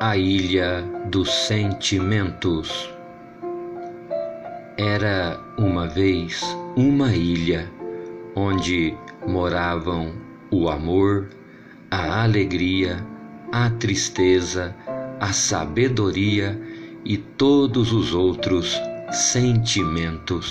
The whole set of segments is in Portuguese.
A Ilha dos Sentimentos. Era uma vez uma ilha onde moravam o amor, a alegria, a tristeza, a sabedoria e todos os outros sentimentos.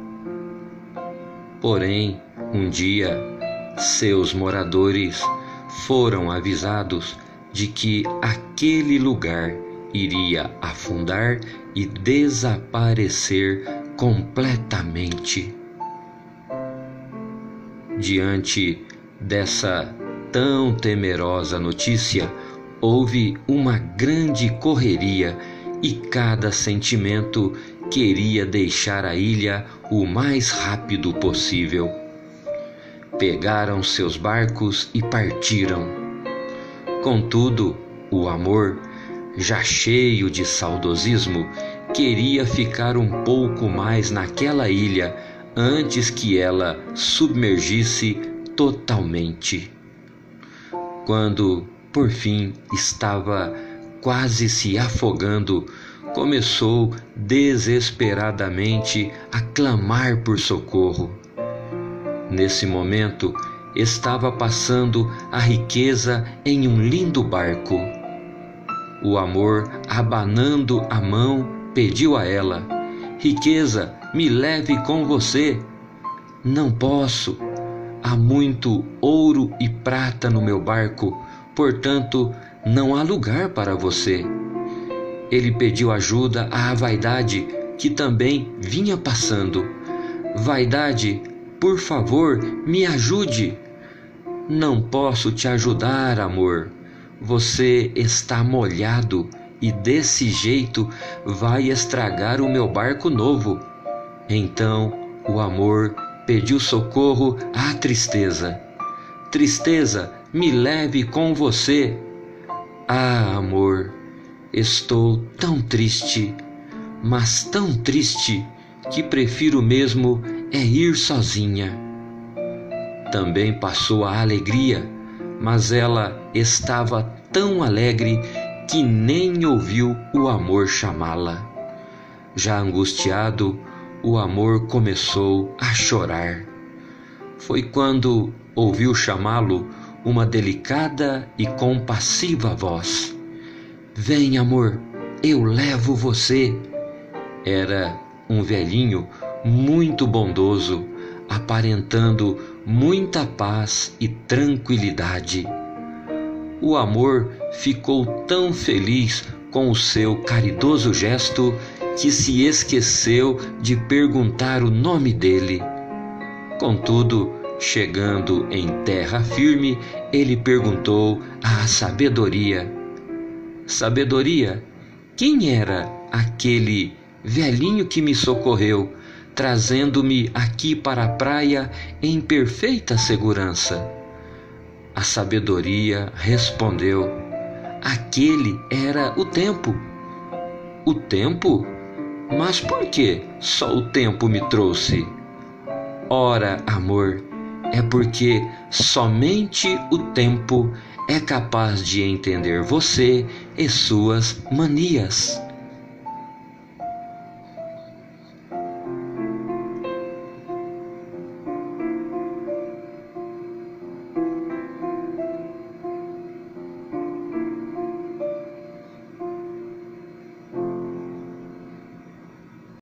Porém, um dia, seus moradores foram avisados de que aquele lugar iria afundar e desaparecer completamente. Diante dessa tão temerosa notícia, houve uma grande correria e cada sentimento queria deixar a ilha o mais rápido possível. Pegaram seus barcos e partiram. Contudo, o amor, já cheio de saudosismo, queria ficar um pouco mais naquela ilha antes que ela submergisse totalmente. Quando, por fim, estava quase se afogando, começou desesperadamente a clamar por socorro. Nesse momento, estava passando a riqueza em um lindo barco. O amor, abanando a mão, pediu a ela: "Riqueza, me leve com você." "Não posso. Há muito ouro e prata no meu barco, portanto, não há lugar para você." Ele pediu ajuda à vaidade, que também vinha passando. "Vaidade, por favor, me ajude." "Não posso te ajudar, amor. Você está molhado e desse jeito vai estragar o meu barco novo." Então o amor pediu socorro à tristeza. "Tristeza, me leve com você." "Ah, amor, estou tão triste, mas tão triste que prefiro mesmo é ir sozinha." Também passou a alegria, mas ela estava tão alegre que nem ouviu o amor chamá-la. Já angustiado, o amor começou a chorar. Foi quando ouviu chamá-lo uma delicada e compassiva voz: "Vem, amor, eu levo você." Era um velhinho muito bondoso, aparentando muita paz e tranquilidade. O amor ficou tão feliz com o seu caridoso gesto que se esqueceu de perguntar o nome dele. Contudo, chegando em terra firme, ele perguntou à sabedoria: "Sabedoria, quem era aquele velhinho que me socorreu, trazendo-me aqui para a praia em perfeita segurança?" A sabedoria respondeu: "Aquele era o tempo." "O tempo? Mas por que só o tempo me trouxe?" "Ora, amor, é porque somente o tempo é capaz de entender você e suas manias."